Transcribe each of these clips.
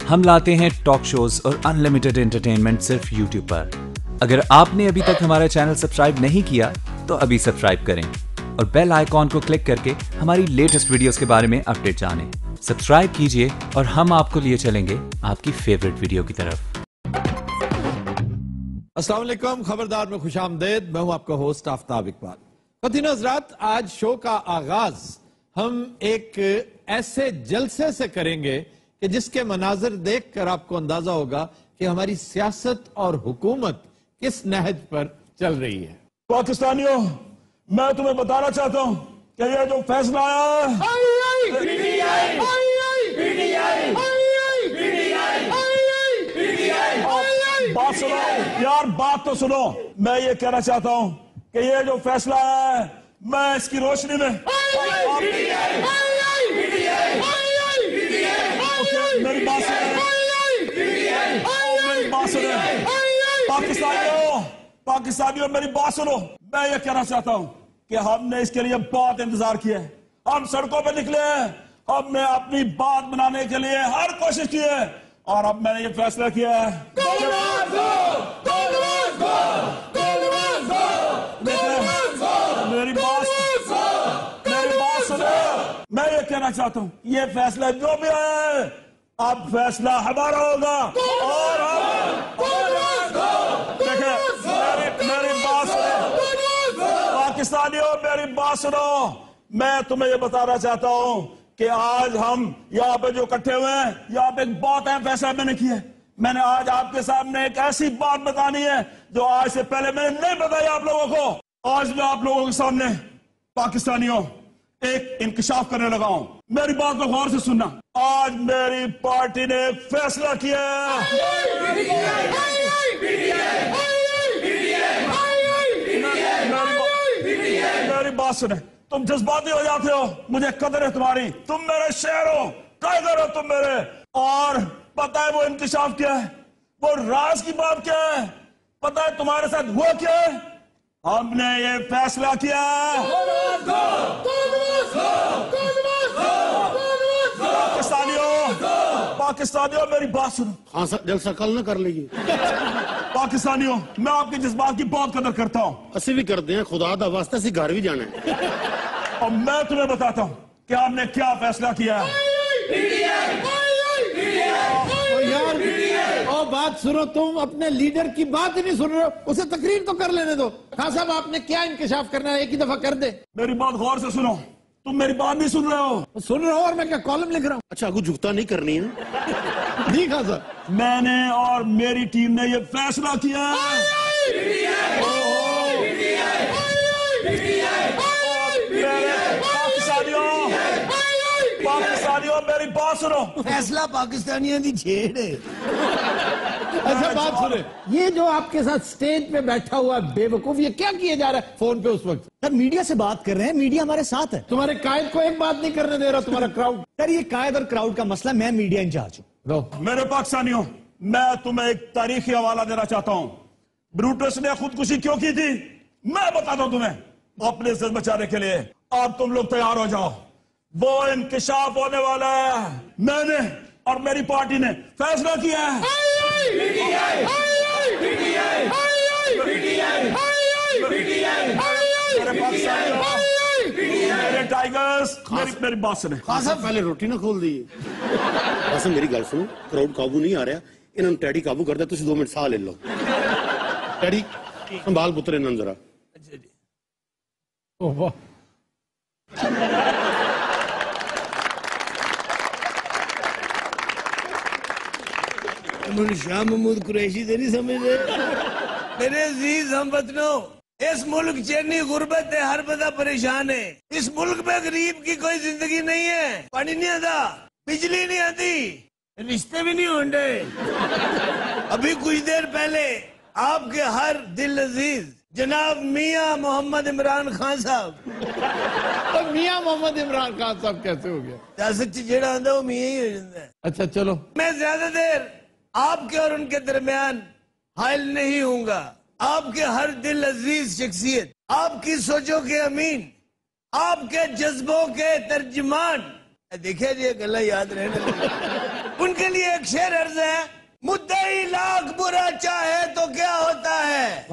हम लाते हैं टॉक शोज और अनलिमिटेड एंटरटेनमेंट सिर्फ यूट्यूब पर। अगर आपने अभी तक हमारा चैनल सब्सक्राइब नहीं किया तो अभी सब्सक्राइब करें और बेल आइकॉन को क्लिक करके हमारी लेटेस्ट वीडियोस के बारे में अपडेट जानें। सब्सक्राइब कीजिए और हम आपको लिए चलेंगे आपकी फेवरेट वीडियो की तरफ। अस्सलाम वालेकुम, खबरदार में खुशामदेद। मैं हूं आपका होस्ट आफ्ताब इकबाल। फ़तीनो हज़रात, आज शो का आगाज हम एक ऐसे जलसे से करेंगे कि जिसके मनाजिर देखकर आपको अंदाजा होगा कि हमारी सियासत और हुकूमत किस नहज पर चल रही है। पाकिस्तानियों, मैं तुम्हें बताना चाहता हूं कि ये जो फैसला आया है, बात सुनो यार, बात तो सुनो। मैं ये कहना चाहता हूं कि ये जो फैसला आया है, मैं इसकी रोशनी में मेरी बात सुने, मेरी बात सुने। पाकिस्तानियों मेरी बात सुनो। मैं ये कहना चाहता हूं कि हमने इसके लिए बहुत इंतजार किया है। हम सड़कों पे निकले हैं, हमने अपनी बात बनाने के लिए हर कोशिश की है और अब मैंने ये फैसला किया है। मेरी बात सुनो। मैं ये कहना चाहता हूं, ये फैसला जो भी है, अब फैसला हमारा होगा और मेरी बात सुनो पाकिस्तानियों, मेरी बात सुनो। मैं तुम्हें ये बताना चाहता हूं कि आज हम यहाँ पे जो इकट्ठे हुए हैं, यहाँ पे एक बहुत अहम फैसला मैंने किया है। मैंने आज आपके सामने एक ऐसी बात बतानी है जो आज से पहले मैंने नहीं बताई आप लोगों को। आज मैं आप लोगों के सामने पाकिस्तानियों एक इंकशाफ करने लगा हूं। मेरी बात को गौर से सुनना। आज मेरी पार्टी ने एक फैसला किया मेरी बात सुने। तुम जज्बाती हो जाते हो, मुझे कदर है तुम्हारी। तुम मेरे शेर हो, कायदर हो तुम मेरे। और पता है वो इंकशाफ क्या है, वो राज की बात क्या है, पता है तुम्हारे साथ हुआ क्या है? हमने ये फैसला किया पाकिस्तानियों मेरी बात सुनो। हाँ सर, जलसा कल ना कर लीजिए। पाकिस्तानियों, मैं आपके जज्बात की बहुत कदर करता हूँ। असि भी करते हैं, खुदा दा वास्ता से घर भी जाना है। और मैं तुम्हें बताता हूँ कि हमने क्या फैसला किया है। यार, बात सुनो, तुम अपने लीडर की बात ही नहीं सुन रहे हो। उसे तकरीर तो कर लेने दो। खान साहब, आपने क्या इंकशाफ करना है, एक ही दफा कर दे। मेरी बात गौर से सुनो। तुम मेरी बात नहीं सुन रहे हो। सुन रहे हो और मैं क्या कॉलम लिख रहा हूँ? अच्छा, कुछ झुकता नहीं करनी है। ठीक है सर। मैंने और मेरी टीम ने ये फैसला किया पाकिस्तानियों मेरी बात सुनो। फैसला पाकिस्तानियों की छेड़ है। अच्छा बात सुने, ये जो आपके साथ स्टेज पे बैठा हुआ बेवकूफ, ये क्या किया जा रहा है फोन पे उस वक्त? सर, मीडिया से बात कर रहे हैं, मीडिया हमारे साथ है। तुम्हारे कायद को एक बात नहीं करने दे रहा तुम्हारा क्राउड। सर, ये कायद और क्राउड का मसला, मैं मीडिया इंचार्ज हूँ। मेरे पाकिस्तानियों, मैं तुम्हें एक तारीखी हवाला देना चाहता हूं। ब्रूटस ने खुदकुशी क्यों की थी, मैं बताता हूं तुम्हें। अपने इज्जत बचाने के लिए अब तुम लोग तैयार हो जाओ। वो इंकशाफ होने वाला है। मैंने और मेरी पार्टी ने फैसला किया है। मेरे टाइगर्स, मेरी बात सुने। खान साहब, पहले रोटी ना खोल दी। वैसे मेरी गल सुनो, क्राउड काबू नहीं आ रहा, इन्होंने टैडी काबू कर दिया। तुम 2 मिनट साह ले लो। टैडी संभाल पुत्र इन्होंने जरा। शाह महमूद कुरैशी से नहीं समझ रहे। मेरे अजीज हमवतनों, इस मुल्क चैनी गुर्बत है, हर बंदा परेशान है। इस मुल्क में गरीब की कोई जिंदगी नहीं है। पानी नहीं आता, बिजली नहीं आती, रिश्ते भी नहीं होंगे। अभी कुछ देर पहले आपके हर दिल अजीज जनाब मियां मोहम्मद इमरान खान साहब। और मियां मोहम्मद इमरान खान साहब कैसे हो गया? सियासत जेड़ा आंदा वो मियां ही हो जाता है। अच्छा चलो, मैं ज्यादा देर आपके और उनके दरमियान हायल नहीं हूँगा। आपके हर दिल अजीज शख्सियत, आपकी सोचों के अमीन, आपके जज्बों के तर्जमान। देखिए जी, गला याद रहने लगे। उनके लिए एक शेर अर्ज है, मुद्दई लाख बुरा चाहे तो क्या होता है,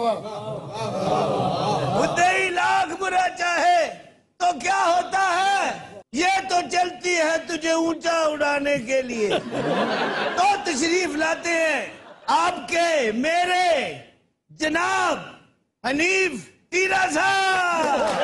मुद्दई लाख बुरा चाहे तो क्या होता है, ये तो चलती है तुझे ऊंचा उड़ाने के लिए। तो तशरीफ लाते हैं आपके मेरे जनाब हनीफ टीरा साहब।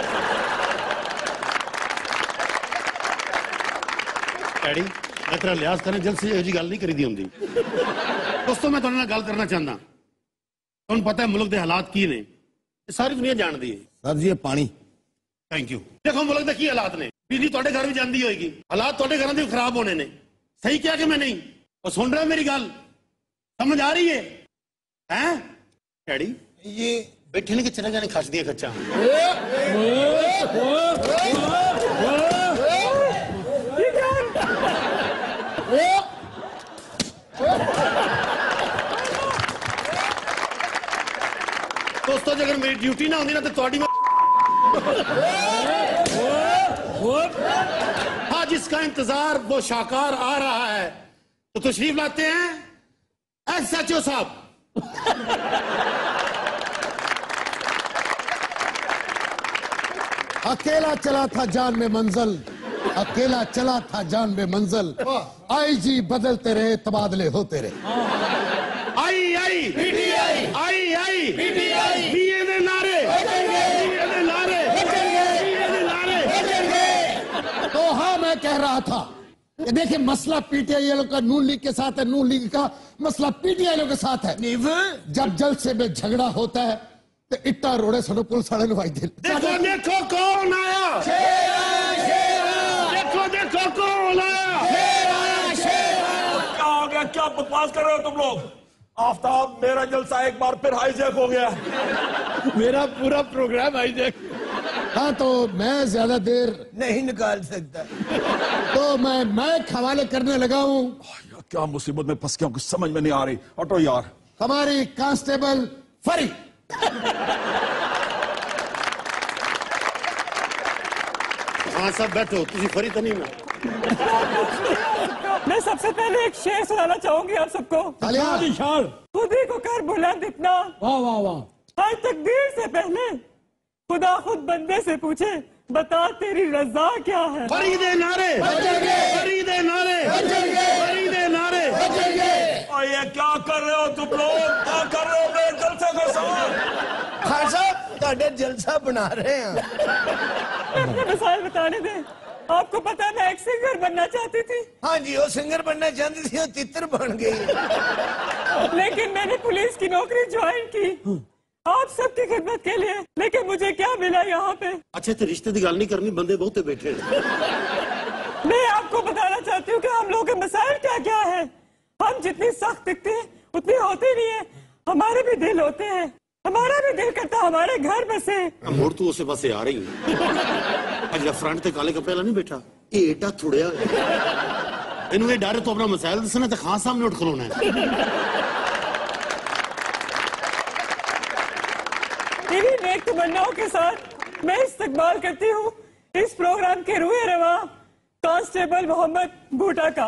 डैडी मैं तेरा लिहाज करना जल्द से जी गल नहीं करी दी होंगी। दोस्तों मैं तुहाडे नाल गल करना चाहता, तुहानू पता है मुल्क के हालात की ने, सारी दुनिया जानती है। सर जी ये पानी। Thank you. देखो मुल्क के की हालात ने, बिजली तुहाडे घर भी जाती होगी, हालात तुहाडे घरों के खराब होने ने। सही किया कि मैं नहीं? और सुन रहे हो मेरी गल, समझ आ रही है? हैं डैडी ये बैठे ने कि चले जाने खच दिया खच्चा। दोस्तों अगर मेरी ड्यूटी ना होती ना तो थोड़ी हाँ जिसका इंतजार वो शाकार आ रहा है तो तशरीफ लाते हैं SHO साहब। अकेला चला था जान में मंजिल, अकेला चला था जान में मंजिल, IG बदलते रहे तबादले होते रहे। आई बीए दे नारे, तो हाँ मैं कह रहा था कि देखिए मसला PTI वालों का नून लीग के साथ है, नून लीग का मसला PTI वालों के साथ है। जब जलसे में झगड़ा होता है तो इट्टा रोड़े सनो पुलिस वाले नवाई दिल। देखो देखो कौन आया, देखो देखो कौन आया। क्या हो गया, क्या बकवास कर रहे हो तुम लोग? आफ्ताब मेरा जलसा एक बार फिर हाईजैक हो गया। मेरा पूरा प्रोग्राम हाईजैक। हाँ तो मैं ज्यादा देर नहीं निकाल सकता, तो मैं हवाले करने लगा हूँ। क्या मुसीबत में फंस गया हूं, कुछ समझ में नहीं आ रही। हटो यार। हमारी कांस्टेबल फरी। हाँ सब बैठो, तुझे फरी तो नहीं ना। मैं सबसे पहले एक शेर सुनाना चाहूंगी आप सबको। खुद ही को कर बुलंद इतना, वाह वाह वाह। हर तकदीर से पहले खुदा खुद बंदे से पूछे, बता तेरी रजा क्या है। फरीदे नारे, फरीदे नारे, फरीदे नारे। और ये क्या कर रहे हो तुम लोग? क्या कर रहे हो मेरे जलसे का सवाल? खान साहब ताड़े जलसा बना रहे हैं। अपने मिसाल बताने दे। आपको पता मैं एक सिंगर बनना चाहती थी। हाँ जी वो सिंगर बनना चाहती थी, वो तितर बन गई। लेकिन मैंने पुलिस की नौकरी ज्वाइन की आप सबकी खिदमत के लिए। लेकिन मुझे क्या मिला यहाँ पे? अच्छा तो रिश्ते की गल नहीं करनी, बंदे बहुत बैठे हैं। मैं आपको बताना चाहती हूँ कि हम लोगों के मसाइल क्या क्या है। हम जितनी सख्त दिखते हैं उतनी होते नहीं है। हमारे भी दिल होते हैं, हमारा भी दिल करता हमारे घर बसे। मोड़ तू उस पासे आ रही है, फ्रंट ते काले कपड़े वाला नहीं बैठा, ये एडा थुड़िया इन्हों ये डर तो अपना मसाइल दसना तो खान साहब ने उठ खलोना है। इन्हीं नेक तमन्नाओं के साथ मैं इस्तकबाल करती हूँ इस प्रोग्राम के रूए रवा कांस्टेबल मोहम्मद बूटा का।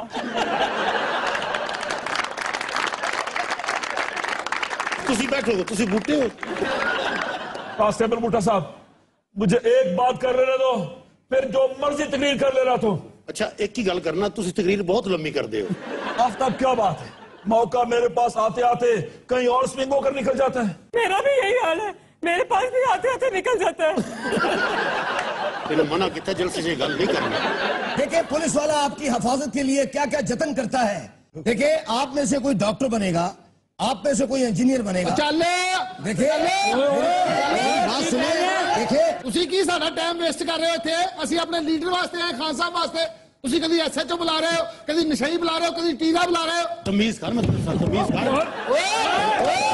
तुसी बैठो, तुसी बूटे हो। कांस्टेबल बूटा साहब मुझे एक बात कर लेने दो, फिर जो मर्जी तकरीर कर लेना तुम। अच्छा एक ही गल करना, तुसी तकरीर बहुत लंबी कर दे हो। आफ्ताब क्या बात है, मौका मेरे पास आते आते कहीं और स्विंग होकर निकल जाता है। मेरा भी यही हाल है, मेरे पास भी आते आते निकल जाता है। मैंने मना किया जल्द से गल नहीं करनी। देखिए पुलिस वाला आपकी हिफाजत के लिए क्या क्या जतन करता है। देखिए आप में से कोई डॉक्टर बनेगा, आप में से कोई इंजीनियर बनेगा। देखिए बात सुनिए, देखिए ਤੁਸੀਂ ਕੀ ਸਾਡਾ ਟਾਈਮ ਵੇਸਟ ਕਰ ਰਹੇ ਹੋ ਇੱਥੇ? ਅਸੀਂ ਆਪਣੇ ਲੀਡਰ ਵਾਸਤੇ ਆਏ, ਖਾਨ ਸਾਹਿਬ ਵਾਸਤੇ। ਤੁਸੀਂ ਕਦੀ SHO ਬੁਲਾ ਰਹੇ ਹੋ, ਕਦੀ ਨਸ਼ਈ ਬੁਲਾ ਰਹੇ ਹੋ, ਕਦੀ ਟੀਰਾ ਬੁਲਾ ਰਹੇ ਹੋ। तमीज कर, मतलब तमीज कर।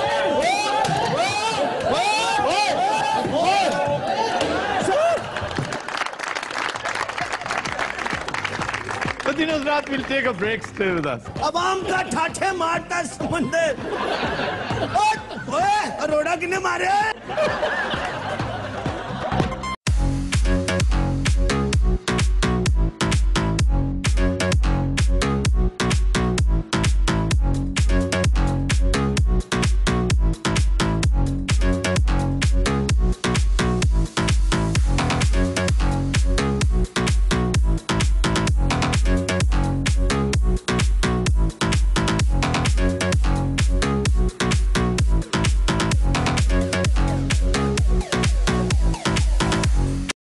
Hazrat, we'll take a break. Stay with us. अवाम का ठाठे मारता समंदर। ओए, अरोड़ा किने मारे?